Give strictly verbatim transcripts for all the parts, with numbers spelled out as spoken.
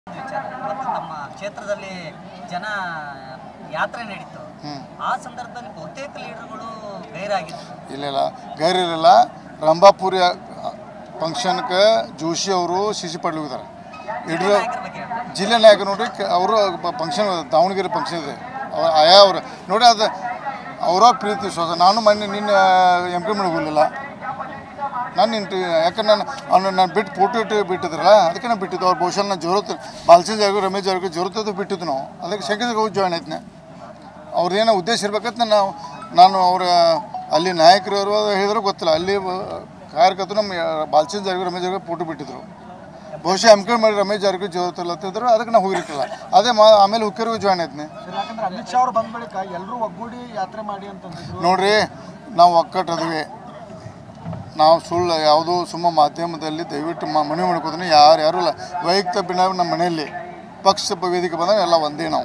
ನಮ್ಮ ಕ್ಷೇತ್ರದಲ್ಲಿ ಜನ ಯಾತ್ರೆ ನಡೀತು. ಆ ಸಂದರ್ಭದಲ್ಲಿ ಬಹುತೇಕ ಲೀಡರ್ಗಳು ಗೈರಾಗಿದ್ರು. ಇಲ್ಲ ಇಲ್ಲ ಗೈರಿರಲಿಲ್ಲ. ರಂಭಾಪುರಿ ಫಂಕ್ಷನ್ಗೆ ಜೋಶಿ ಅವರು ಸಿ ಸಿ ಪಾಟೀಲ್ ಹೋಗಿದ್ದಾರೆ. ಯಡಿಯೂರ ಜಿಲ್ಲೆ ನಾಯಕ ನೋಡ್ರಿ ಅವರು ಫಂಕ್ಷನ್ ದಾವಣಗೆರೆ ಫಂಕ್ಷನ್ ಇದೆ. ಆಯಾ ಅವರು ನೋಡಿ ಅದು ಅವ್ರಾಗ ಪ್ರೀತಿ ವಿಶ್ವಾಸ. ನಾನು ಮೊನ್ನೆ ನಿನ್ನ ಎಂ ಪಿ ಮಾಡಿ ಹೋಗಲಿಲ್ಲ. ನಾನು ಇಂಟು ಯಾಕಂದ್ರೆ ನಾನು ಅವ್ನು ನಾನು ಬಿಟ್ಟು ಫೋಟೋ ಇಟ್ಟು ಬಿಟ್ಟಿದ್ರಲ್ಲ ಅದಕ್ಕೆ ನಾನು ಬಿಟ್ಟಿದ್ದು. ಅವ್ರು ಬಹುಶಃ ನಾನು ಜೋರತ್ ಬಾಲ್ಚಂದ್ ಜಾರ್ಗು ರಮೇಶ್ ಜಾರ್ಗು ಜೋರತ್ತದು ಬಿಟ್ಟಿದ್ದು ನಾವು. ಅದಕ್ಕೆ ಶಂಕರ್ ಹೋಗಿ ಜಾಯ್ನ್ ಆಯ್ತು. ಅವ್ರದ್ದೇನೋ ಉದ್ದೇಶ ಇರ್ಬೇಕಂತ ನಾವು ನಾನು ಅವ್ರ ಅಲ್ಲಿ ನಾಯಕರು ಹೇಳಿದ್ರು ಗೊತ್ತಿಲ್ಲ. ಅಲ್ಲಿ ಕಾರ್ಯಕರ್ತರು ನಮ್ಮ ಬಾಲ್ಚಂದ್ ಜಾರ್ಗು ರಮೇಶ್ ಜಾರ್ಗು ಫೋಟೋ ಬಿಟ್ಟಿದ್ರು. ಬಹುಶಃ ಎಮ್ ಕೆ ಮಾಡಿ ರಮೇಶ್ ಜಾರ್ಗು ಜೋರತ್ತಲ್ಲ ಅಂತಿದ್ರು. ಅದಕ್ಕೆ ನಾವು ಹೋಗಿರ್ತಿಲ್ಲ. ಅದೇ ಮಾ ಆಮೇಲೆ ಹುಕ್ಕರಿಗೂ ಜಾಯ್ನ್ ಆಯ್ತು. ಅಮಿತ್ ಶಾ ಅವ್ರು ಬಂದ ಬಳಿಕ ಎಲ್ಲರೂ ಒಗ್ಗೂಡಿ ಯಾತ್ರೆ ಮಾಡಿ ಅಂತಂದಿದ್ರು. ನೋಡ್ರಿ ನಾವು ಒಕ್ಕಟ್ಟದ್ವಿ. ನಾವು ಸುಳ್ಳು ಯಾವುದೋ ಸುಮ್ಮ ಮಾಧ್ಯಮದಲ್ಲಿ ದಯವಿಟ್ಟು ಮನವಿ ಮಾಡ್ಕೋತೀನಿ. ಯಾರು ಯಾರು ಇಲ್ಲ ವೈಯಕ್ತಿಕ ಬಿನ ನಮ್ಮ ಮನೆಯಲ್ಲಿ ಪಕ್ಷ ವೇದಿಕೆ ಬಂದಾಗ ಎಲ್ಲ ಒಂದೇ ನಾವು.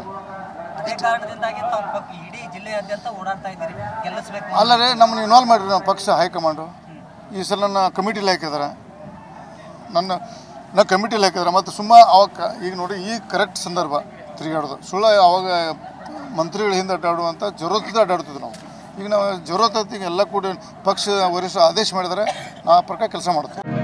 ಅಲ್ಲರೇ ನಮ್ಮನ್ನು ಇನ್ವಾಲ್ವ್ ಮಾಡಿರಿ. ನಾವು ಪಕ್ಷ ಹೈಕಮಾಂಡು ಈ ಸಲ ನನ್ನ ಕಮಿಟಿಲಿ ಹಾಕಿದಾರೆ. ನನ್ನ ನಾ ಕಮಿಟಿಲಿ ಹಾಕಿದಾರೆ. ಮತ್ತು ಸುಮ್ಮ ಅವಾಗ ಈಗ ನೋಡಿ ಈ ಕರೆಕ್ಟ್ ಸಂದರ್ಭ ತಿರುಗಾಡೋದು ಸುಳ್ಳು. ಅವಾಗ ಮಂತ್ರಿಗಳ ಹಿಂದೆ ಅಡ್ಡಾಡುವಂಥ ಜರುರತ್ತದ ಅಡ್ಡಾಡ್ತಿದ್ವಿ ನಾವು. ಈಗ ನಾವು ಜರುರತ್ತಿಗೆ ಎಲ್ಲ ಕೂಡ ಪಕ್ಷ ವರಿಷ್ಠ ಆದೇಶ ಮಾಡಿದರೆ ನಾವು ಆ ಪ್ರಕಾರ ಕೆಲಸ ಮಾಡ್ತೀವಿ.